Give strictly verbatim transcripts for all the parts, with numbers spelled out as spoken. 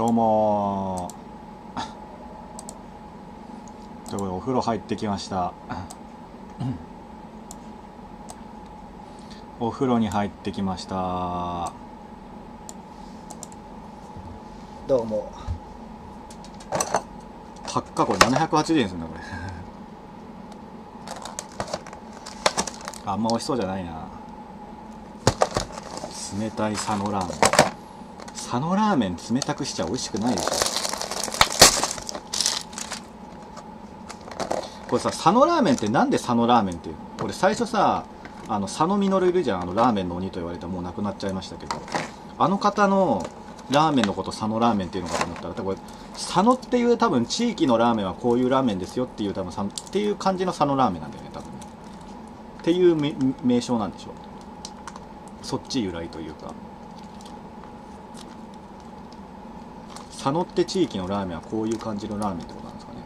どうもー。ということでお風呂入ってきました。お風呂に入ってきました。 どうも。 たっかこれななひゃくはちじゅうえんするんだこれ。あんま美味しそうじゃないな。冷たい佐野ラーメン。佐野ラーメン冷たくしちゃ美味しくないでしょ。これさ、佐野ラーメンってなんで佐野ラーメンっていうの？俺最初さ、あの佐野実いるじゃん、あのラーメンの鬼と言われてもう亡くなっちゃいましたけど、あの方のラーメンのこと佐野ラーメンっていうのかと思ったら、多分佐野っていう多分地域のラーメンはこういうラーメンですよっていう多分さっていう感じの佐野ラーメンなんだよね、多分ね。っていう名名称なんでしょう。そっち由来というか、佐野って地域のラーメンはこういう感じのラーメンってことなんですかね。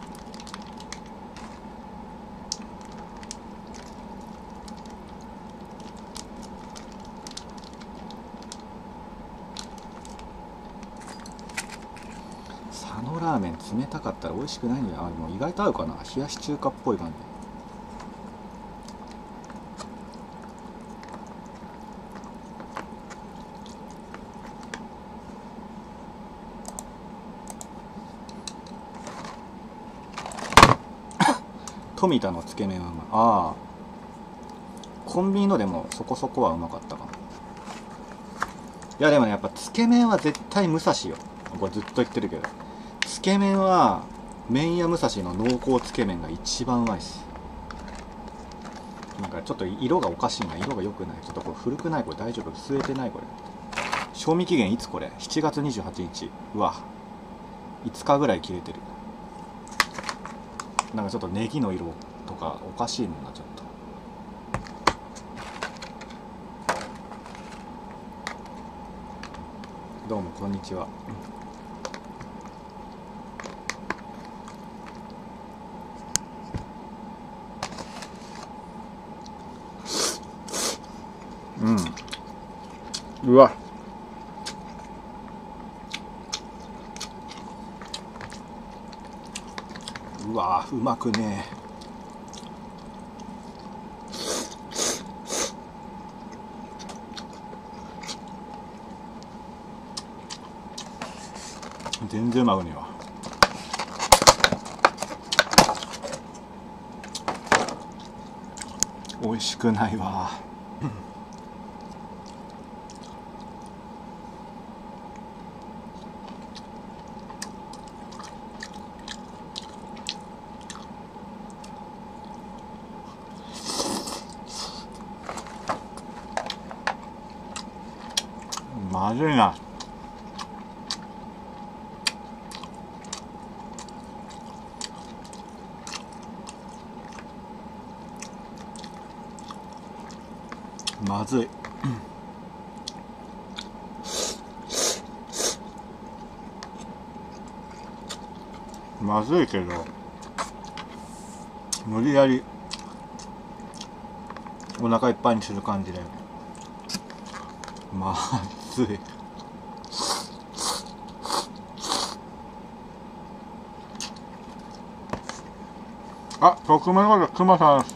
佐野ラーメン冷たかったら美味しくないんだよ。あ、でも意外と合うかな。冷やし中華っぽい感じ。富田のつけ麺はうまい。ああ、コンビニのでもそこそこはうまかったかも。いやでもね、やっぱつけ麺は絶対武蔵よ。これずっと言ってるけど、つけ麺は麺屋武蔵の濃厚つけ麺が一番うまいです。なんかちょっと色がおかしいな。色が良くない。ちょっとこれ古くない？これ大丈夫？据えてない？これ賞味期限いつ？これしちがつにじゅうはちにち。うわ、いつかぐらい切れてる。なんかちょっとネギの色とかおかしいもんな、ちょっと。どうもこんにちは。うん、うわ、うわうまくねえ。全然うまくねえわ。美味しくないわ。まずいな。まずい。まずいけど無理やりお腹いっぱいにする感じでまずい。あ、匿名のくまさん。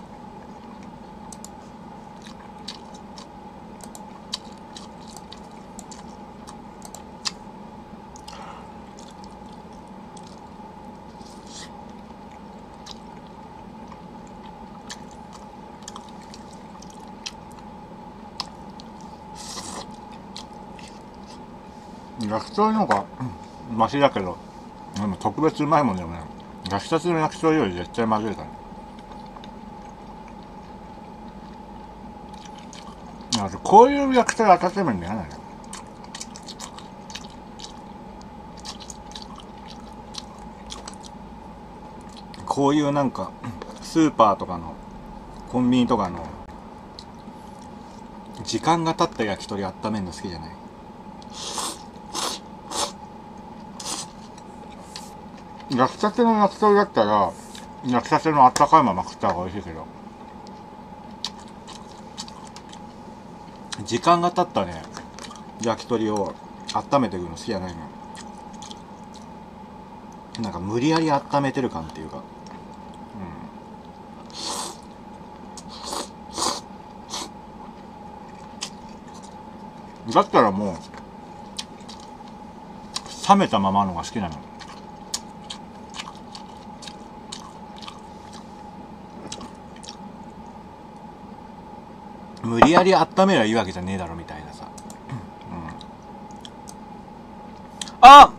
焼き鳥の方がマシだけど、でも特別うまいもんでもね、焼きたての焼き鳥より絶対まずいから。こういう焼き鳥温めるの嫌なんだよ。こういうなんかスーパーとかのコンビニとかの時間が経った焼き鳥温めるの好きじゃない。焼きたての焼き鳥だったら焼きたてのあったかいまま食った方が美味しいけど、時間が経ったね焼き鳥を温めていくの好きじゃないの。 なんか無理やり温めてる感っていうか、うん、だったらもう冷めたままのが好きなの。無理やり温めりゃいいわけじゃねえだろみたいなさ、うん、あ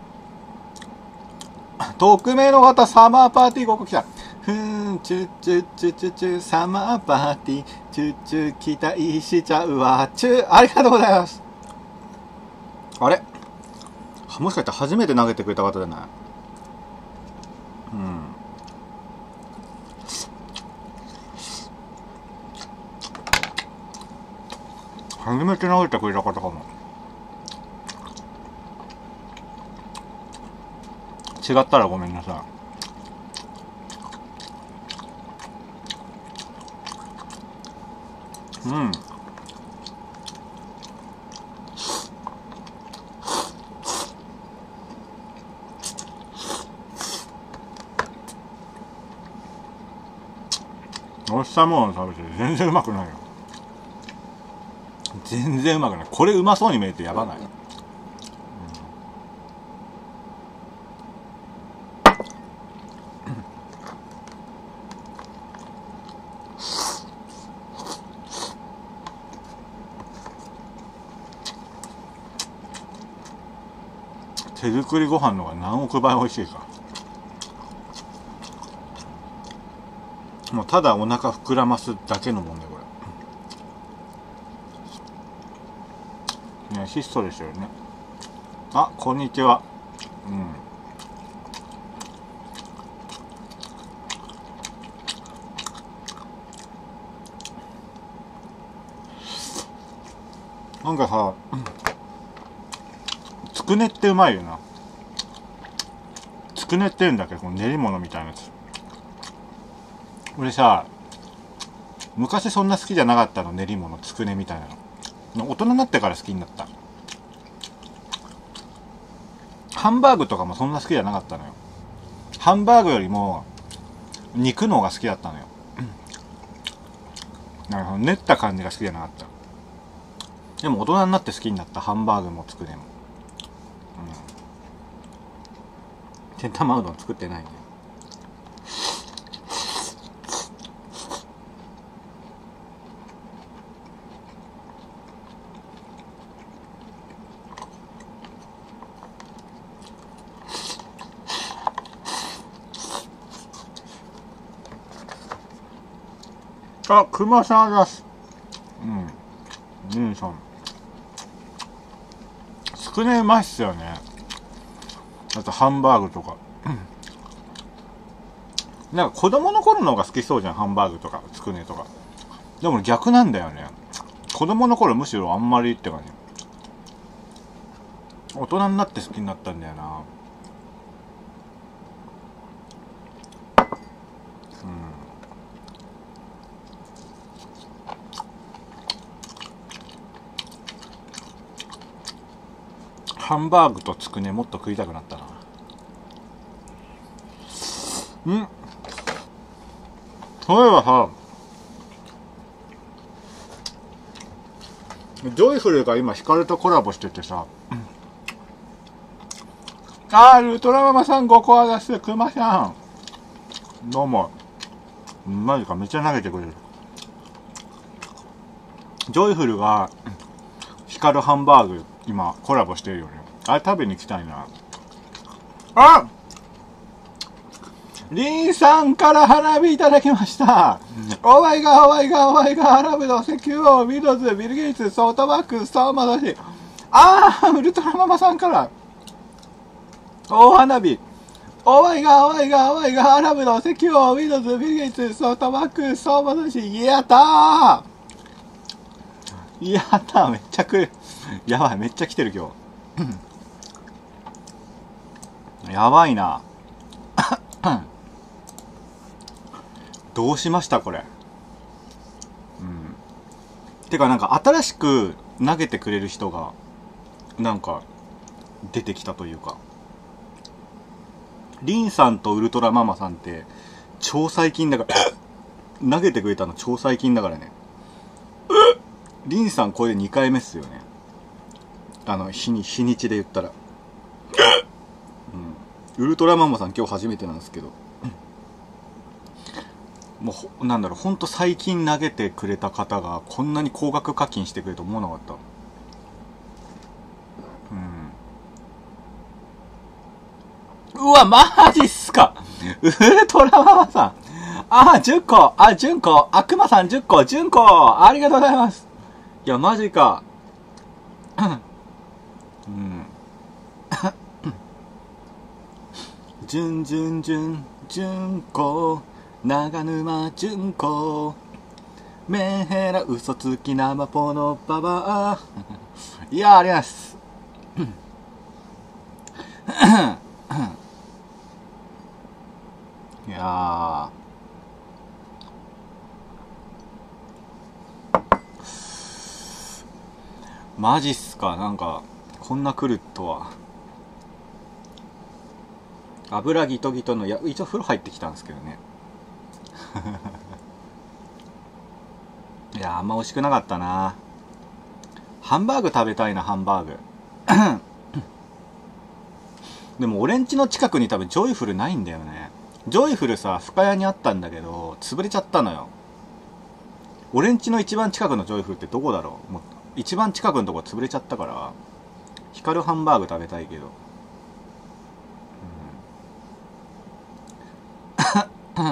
匿名の方、サマーパーティーここ来た。ふーん、チュチュチュチュチュ、サマーパーティー、チュチュ期待しちゃうわ、チュありがとうございます。あれもしかしたら初めて投げてくれた方じゃない？うん。初めて投げてくれた方かも。違ったらごめんなさい。うん。おっさんもの食べて全然うまくないよ。全然うまくない。これうまそうに見えてやばない。手作りご飯の方が何億倍美味しいか。もうただお腹膨らますだけのもんねこれ。ね、質素ですよね。あ、こんにちは。うん。なんかさ、つくねってうまいよな。つくねって言うんだけど、この練り物みたいなやつ。俺さ、昔そんな好きじゃなかったの、練り物、つくねみたいなの。大人になってから好きになった。ハンバーグとかもそんな好きじゃなかったのよ。ハンバーグよりも肉の方が好きだったのよ。なんか練った感じが好きじゃなかった。でも大人になって好きになった、ハンバーグもつくねも。うん、天玉うどん作ってないね。あ、熊さんだす。うん。ジンさん。つくねうまいっすよね。あとハンバーグとか。なんか子供の頃の方が好きそうじゃん、ハンバーグとかつくねとか。でも逆なんだよね。子供の頃むしろあんまりって感じ。大人になって好きになったんだよな。ハンバーグとつくねもっと食いたくなったな。んそういえばさ、ジョイフルが今ヒカルとコラボしててさ、あー、ウルトラママさんごこあだす、くまさんどうも。マジか、めっちゃ投げてくれる。ジョイフルがヒカルハンバーグ今コラボしてるよね。あれ食べに行きたいな。あ、リンさんから花火いただきました。お前がお前がお前がアラブの石油王、ウィドズ、ビル・ゲイツ、ソフトバンク、相馬だし。あー、ウルトラママさんから大花火。お前がお前がお前がアラブの石油王、ウィドズ、ビル・ゲイツ、ソフトバンク、相馬だし。やったー、やったー、めっちゃ来る。やばい、めっちゃ来てる今日。やばいな。どうしましたこれ。うん。てかなんか新しく投げてくれる人がなんか出てきたというか、 リンさんとウルトラママさんって超最近だから投げてくれたの超最近だからね。リンさんこれでにかいめっすよね。あの日に日にちで言ったら、うん、ウルトラママさん今日初めてなんですけど、もうなんだろう、ほんと最近投げてくれた方がこんなに高額課金してくれると思わなかった。うん、うわマジっすか。ウルトラママさん、あじゅっこ、あじゅんこ、あくまさんじゅっこ、じゅんこありがとうございます。いやマジか。うん。じゅんじゅんじゅんじゅんこ、長沼じゅんこ、メンヘラ嘘つき生ポのババア。いやーありがとうございます。いやーマジっすか。なんかこんな来るとは。油ギトギトの、いや一応風呂入ってきたんですけどね。いやあんま美味しくなかったな。ハンバーグ食べたいな。ハンバーグでも俺ん家の近くに多分ジョイフルないんだよね。ジョイフルさ深谷にあったんだけど潰れちゃったのよ。俺ん家の一番近くのジョイフルってどこだろう。もう一番近くのとこ潰れちゃったから、光るハンバーグ食べたいけど、うん、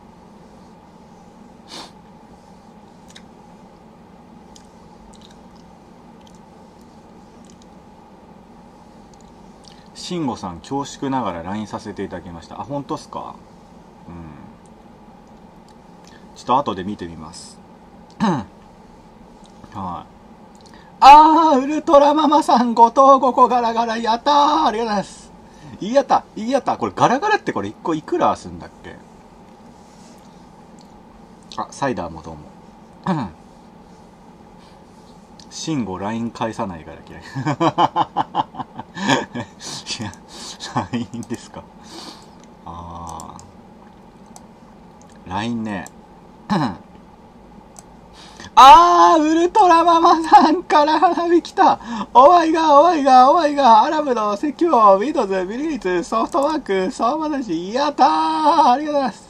慎吾さん恐縮ながら ライン させていただきました。あ本当っすか。うんちょっと後で見てみますはい、あーウルトラママさんごとうごこガラガラ、やったーありがとうございます。いいやったいいやった。これガラガラってこれいっこいくらすんだっけ。あサイダーもどうも慎吾 ライン 返さないから嫌いいや ライン ですか。あー ライン ねあーウルトラママさんから花火来た。お前がお前がお前がアラブの石油 Windows ビルリーツソフトバンク相場だし、やったーありがとうございます。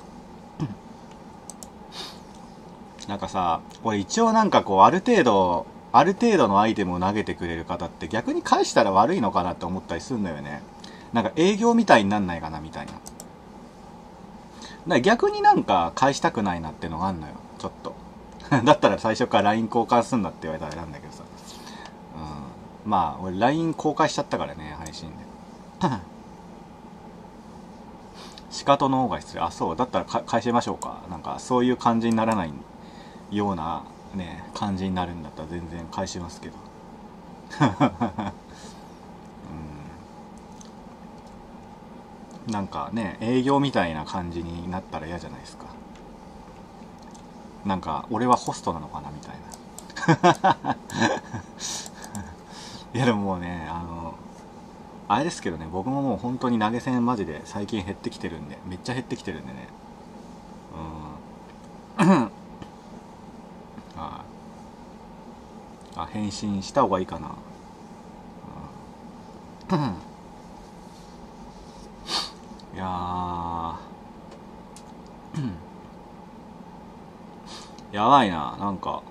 なんかさこれ一応なんかこうある程度ある程度のアイテムを投げてくれる方って逆に返したら悪いのかなって思ったりするんだよね。なんか営業みたいになんないかなみたいな。だから逆になんか返したくないなってのがあんのよちょっとだったら最初から ライン 交換すんなって言われたらあれなんだけどさ、うん、まあ俺 ライン 公開しちゃったからね配信で仕方の方が失礼。あそうだったらか返しましょうか。なんかそういう感じにならないようなね感じになるんだったら全然返しますけどうん、なんかね営業みたいな感じになったら嫌じゃないですか。なんか俺はホストなのかなみたいないやでももうねあのあれですけどね、僕ももう本当に投げ銭マジで最近減ってきてるんで、めっちゃ減ってきてるんでね。うんああ返信した方がいいかな。うんいやーやばいな、なんか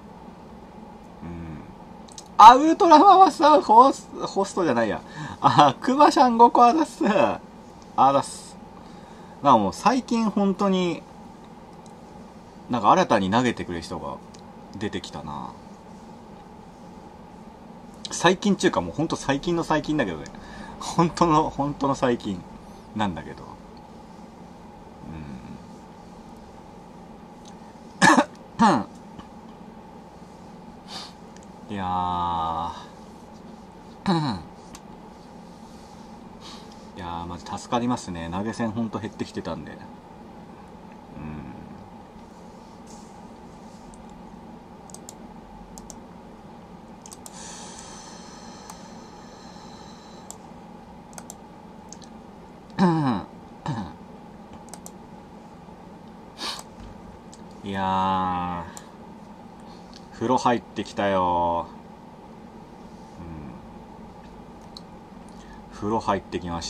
うんあ、ウルトラママさんホスホストじゃないや。あ、クマシャンごこあだっす。あだっす。なんかもう最近本当になんか新たに投げてくれる人が出てきたな。最近っていうかもう本当最近の最近だけどね。本当の本当の最近なんだけど。うん。いやー。いやーマジ助かりますね。投げ銭ほんと減ってきてたんで。うんいやー、風呂入ってきたよ。うん、風呂入ってきました。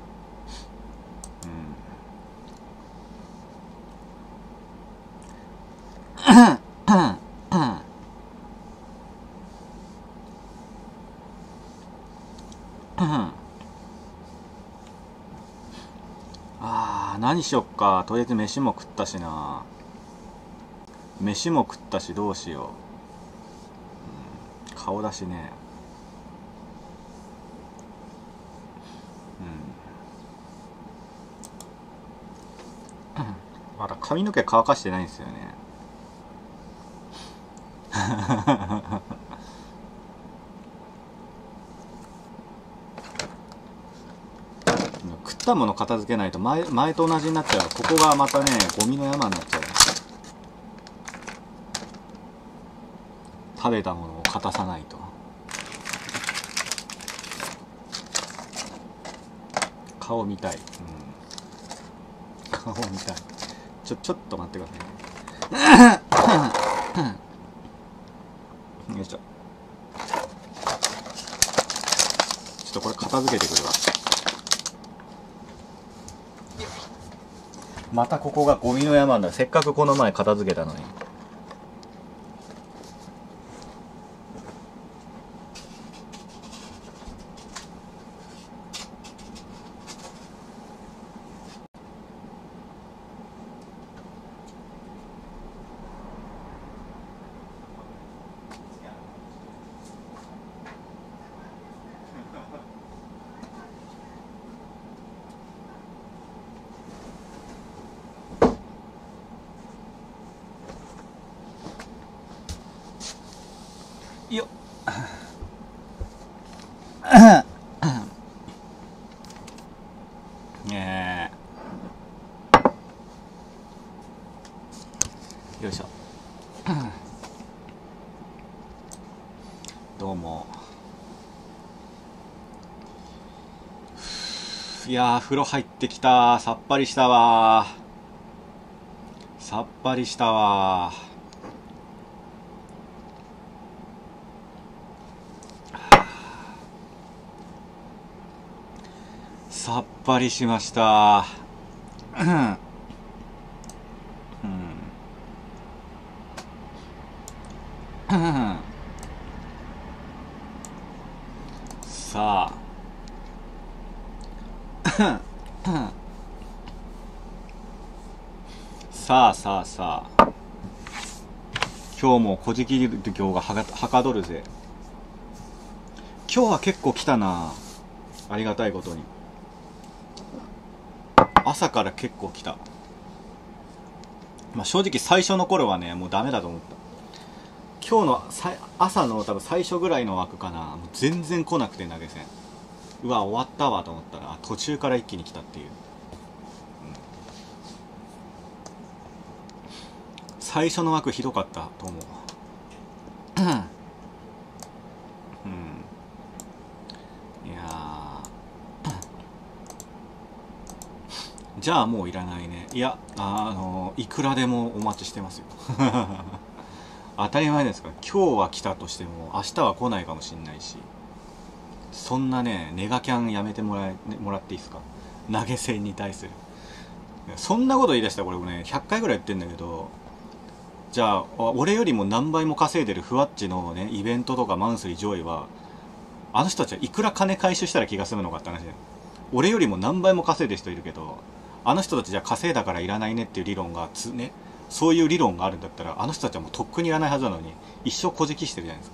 あー、何しよっか。とりあえず飯も食ったしな。飯も食ったしどうしよう、うん、顔出しね。うんまだ髪の毛乾かしてないんですよね。食ったもの片付けないと前前と同じになっちゃう。ここがまたねゴミの山になっちゃう。食べたものを片さないと。顔見たい、うん、顔見たい。ちょちょっと待ってくださいね。よいしょ。ちょっとこれ片付けてくるわ。またここがゴミの山なんだ。せっかくこの前片付けたのに。よっ。ねえ。よいしょ。どうも。いやー、風呂入ってきた。さっぱりしたわ。さっぱりしたわ。さっぱりしました。うん。うん。さあ。さあさあさあ。今日もこじきり業がはがはかどるぜ。今日は結構来たな。ありがたいことに。朝から結構来た。まあ正直最初の頃はね、もうダメだと思った。今日のさ朝の多分最初ぐらいの枠かな。もう全然来なくて投げ銭。うわ、終わったわと思ったら、途中から一気に来たっていう。うん、最初の枠ひどかったと思う。うん。いやじゃあもういらないね。いや、あのいくらでもお待ちしてますよ。当たり前ですから。今日は来たとしても明日は来ないかもしんないし、そんなねネガキャンやめてもらえもらっていいですか。投げ銭に対するそんなこと言い出したらこれねひゃっかいぐらい言ってんだけど、じゃあ俺よりも何倍も稼いでるふわっちのねイベントとかマンスリー上位は、あの人たちはいくら金回収したら気が済むのかって話だよ。俺よりも何倍も稼いでる人いるけど、あの人たちじゃ稼いだからいらないねっていう理論がつね、そういう理論があるんだったら、あの人たちはもうとっくにいらないはずなのに一生こじきしてるじゃないです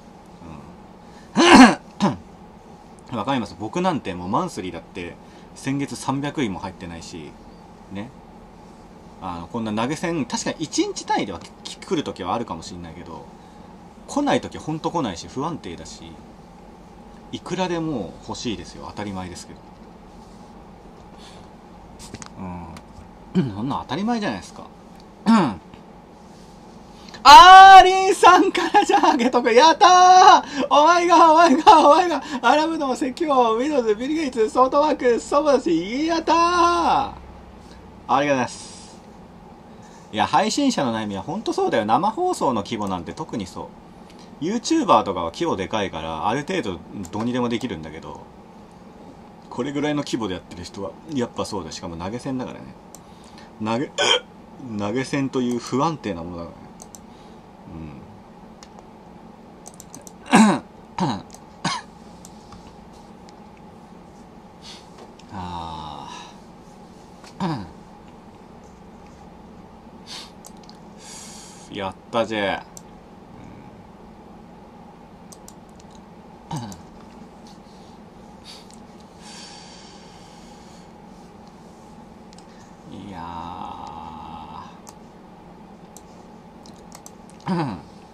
か。うん。わかります。僕なんてもうマンスリーだって先月さんびゃくいも入ってないしね。あのこんな投げ銭確かにいちにち単位では来るときはあるかもしれないけど、来ないときほんと来ないし不安定だし、いくらでも欲しいですよ。当たり前ですけど。うん。そんな当たり前じゃないですか。うん。あーりんさんからじゃあげとく。やったー。お前がお前がお前がアラブの石油、ウィドウズ、ビル・ゲイツ、ソフトバンク、ソバだし、やったー。ありがとうございます。 いや配信者の悩みは本当そうだよ。生放送の規模なんて特にそう。 YouTuber とかは規模でかいからある程度どうにでもできるんだけど、これぐらいの規模でやってる人はやっぱそうだ。しかも投げ銭だからね。投げ投げ銭という不安定なものだからね。うんああやったぜ。いやー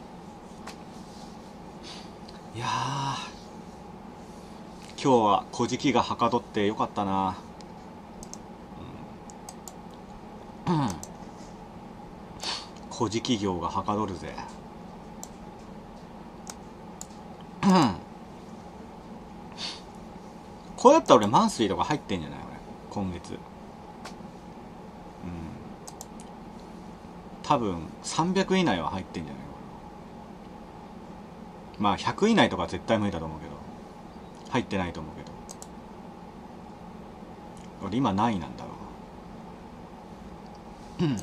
いやー今日は小じきがはかどってよかったな。うん小じき業がはかどるぜ。こうやったら俺マンスリーとか入ってんじゃない俺今月。うん多分さんびゃく以内は入ってんじゃないかな。まあひゃく以内とかは絶対無理だと思うけど、入ってないと思うけど、俺今何位なんだろう。うん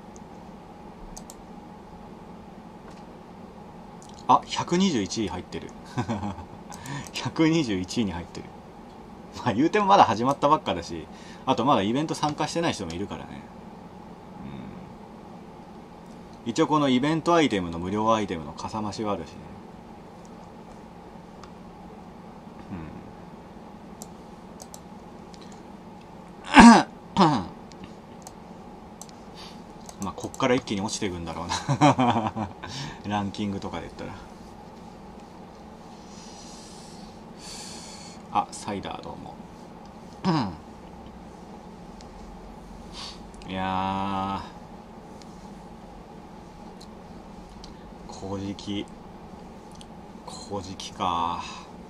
あひゃくにじゅういちい入ってるひゃくにじゅういちいに入ってる。まあ言うてもまだ始まったばっかだし、あとまだイベント参加してない人もいるからね。うん一応このイベントアイテムの無料アイテムのかさ増しはあるしね。まあこっから一気に落ちていくんだろうなランキングとかで言ったら。あサイダーどうもいやー小じき小じきか。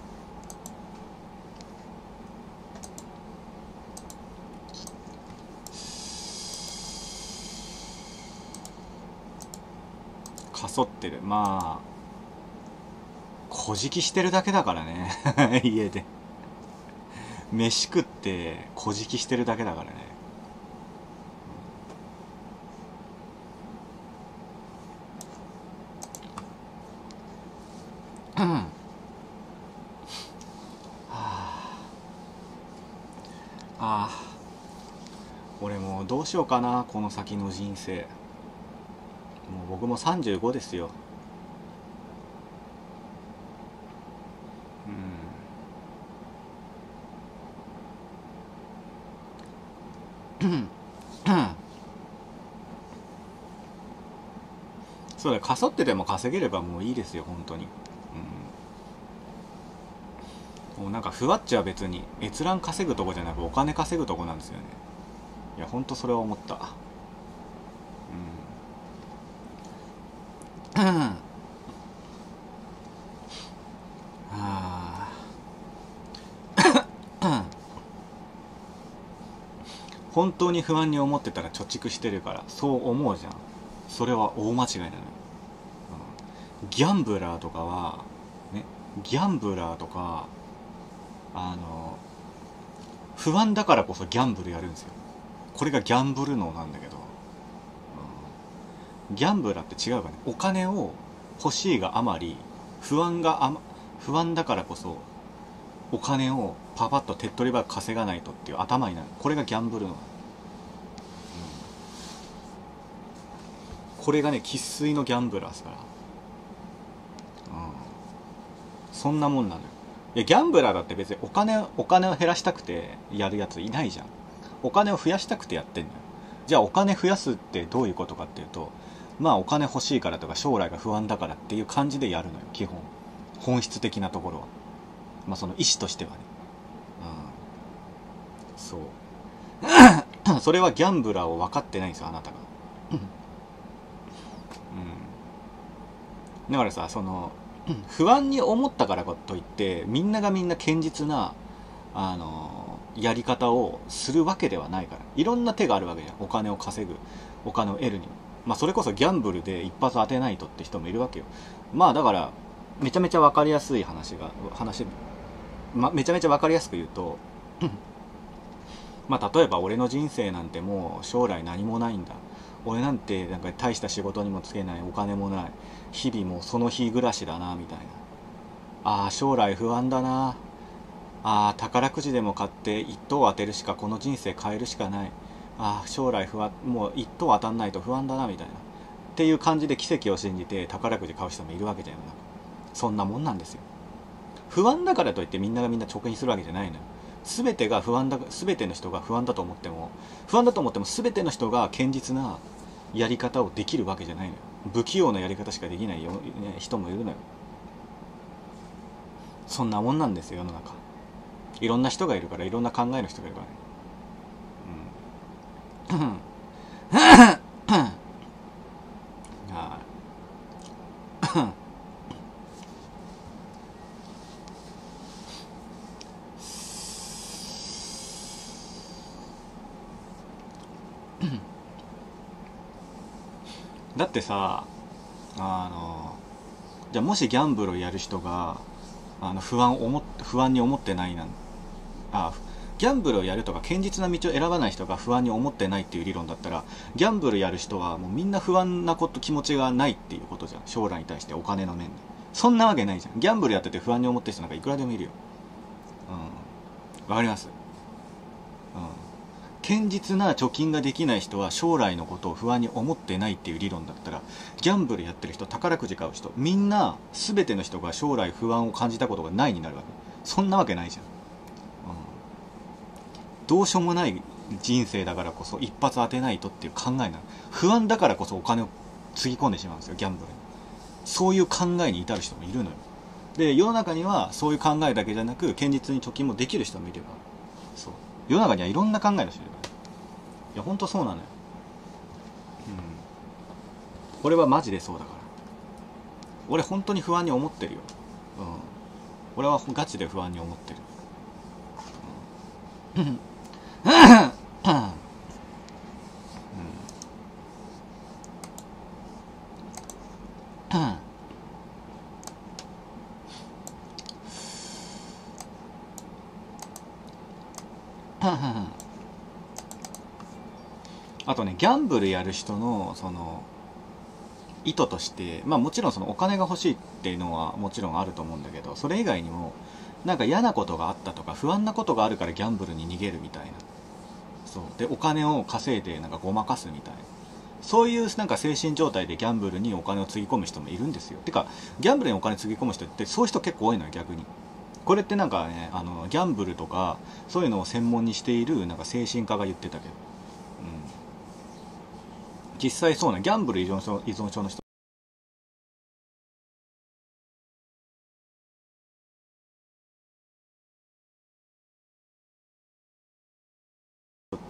かそってる。まあ小じきしてるだけだからね家で飯食って小じきしてるだけだからね。うんはああ俺もうどうしようかなこの先の人生。もう僕もさんじゅうごですよ。うんそうだ、かそってでも稼げればもういいですよ本当に。うん、もうなんかふわっちは別に閲覧稼ぐとこじゃなくお金稼ぐとこなんですよね。いや本当それは思った。うんはあ本当に不安に思ってたら貯蓄してるからそう思うじゃん。それは大間違いなのよ。うん、ギャンブラーとかはね、ギャンブラーとかあの不安だからこそギャンブルやるんですよ。これがギャンブル脳なんだけど、うん、ギャンブラーって違うかね。お金を欲しいがあまり不安があま不安だからこそお金をパパッと手っ取り早く稼がないとっていう頭になる。これがギャンブル脳、うん、これがね生粋のギャンブラーですから、うん、そんなもんなのよ。いやギャンブラーだって別にお金お金を減らしたくてやるやついないじゃん。お金を増やしたくてやってんのよ。じゃあお金増やすってどういうことかっていうと、まあお金欲しいからとか将来が不安だからっていう感じでやるのよ基本。本質的なところはまあその意思としてはね、うん、そうそれはギャンブラーを分かってないんですよあなたが、うん、だからさその不安に思ったからといってみんながみんな堅実なあのやり方をするわけではないから。いろんな手があるわけじゃん。お金を稼ぐお金を得るにはまあそれこそギャンブルで一発当てないとって人もいるわけよ。まあだからめちゃめちゃ分かりやすい話が話、ま、めちゃめちゃ分かりやすく言うとまあ例えば俺の人生なんてもう将来何もないんだ、俺なんてなんか大した仕事にもつけない、お金もない、日々もうその日暮らしだなみたいな、ああ将来不安だな、ああ宝くじでも買って一等当てるしかこの人生変えるしかない、ああ将来不安、もう一等当たんないと不安だなみたいなっていう感じで奇跡を信じて宝くじ買う人もいるわけじゃん。そんなもんなんですよ。不安だからといってみんながみんな貯金するわけじゃないのよ。全てが不安だ、全ての人が不安だと思っても不安だと思っても全ての人が堅実なやり方をできるわけじゃないのよ。不器用なやり方しかできないよ、ね、人もいるのよ。そんなもんなんですよ世の中。いろんな人がいるから、いろんな考えの人がいるからね。うんはいだってさ、あのじゃあもしギャンブルをやる人があの不安を思っ不安に思ってないなんあギャンブルをやるとか堅実な道を選ばない人が不安に思ってないっていう理論だったら、ギャンブルやる人はもうみんな不安なこと、気持ちがないっていうことじゃん。将来に対してお金の面で。そんなわけないじゃん。ギャンブルやってて不安に思ってる人なんかいくらでもいるよ。うん、わかります。うん、堅実な貯金ができない人は将来のことを不安に思ってないっていう理論だったら、ギャンブルやってる人、宝くじ買う人、みんな全ての人が将来不安を感じたことがないになるわけ。そんなわけないじゃん。うん、どうしようもない人生だからこそ一発当てないとっていう考えなの。不安だからこそお金をつぎ込んでしまうんですよ、ギャンブルに。そういう考えに至る人もいるのよ。で世の中にはそういう考えだけじゃなく堅実に貯金もできる人もいれば、そう世の中にはいろんな考えの人いるから。いやほんとそうなのよ。うん、俺はマジでそうだから。俺本当に不安に思ってるよ。うん、俺はガチで不安に思ってる。うん、あとね、ギャンブルやる人のその意図として、まあもちろんそのお金が欲しいっていうのはもちろんあると思うんだけど、それ以外にもなんか嫌なことがあったとか不安なことがあるからギャンブルに逃げるみたいな、そうでお金を稼いでなんかごまかすみたいな、そういうなんか精神状態でギャンブルにお金をつぎ込む人もいるんですよ。てかギャンブルにお金つぎ込む人ってそういう人結構多いのよ、逆に。これってなんかね、あのギャンブルとかそういうのを専門にしているなんか精神科が言ってたけど、うん、実際そうな、ギャンブル依存症依存症の人って、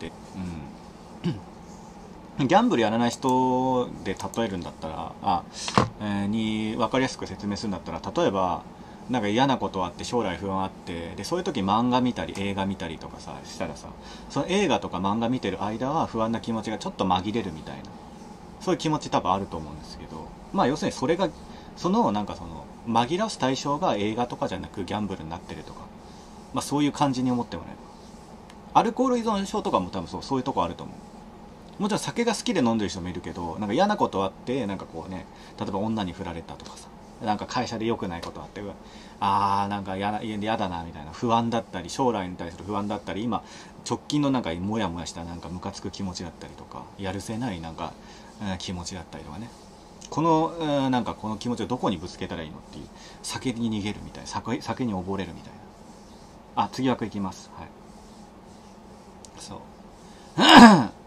うん、ギャンブルやらない人で例えるんだったら、あ、えー、に分かりやすく説明するんだったら、例えばなんか嫌なことあって将来不安あって、でそういう時漫画見たり映画見たりとかさしたらさ、その映画とか漫画見てる間は不安な気持ちがちょっと紛れるみたいな、そういう気持ち多分あると思うんですけど、まあ要するにそれがそのなんかその紛らわす対象が映画とかじゃなくギャンブルになってるとか、まあそういう感じに思ってもらえば。アルコール依存症とかも多分そうそういうとこあると思う。もちろん酒が好きで飲んでる人もいるけど、なんか嫌なことあってなんかこうね、例えば女に振られたとかさ、なんか会社で良くないことあって、あーなんか嫌な嫌だなみたいな不安だったり、将来に対する不安だったり、今直近のなんかモヤモヤしたなんかムカつく気持ちだったりとか、やるせないなんか、うん、気持ちだったりとかね、この、うん、なんかこの気持ちをどこにぶつけたらいいのっていう、酒に逃げるみたいな、酒、酒に溺れるみたいな。あ、次枠いきます。はい、そう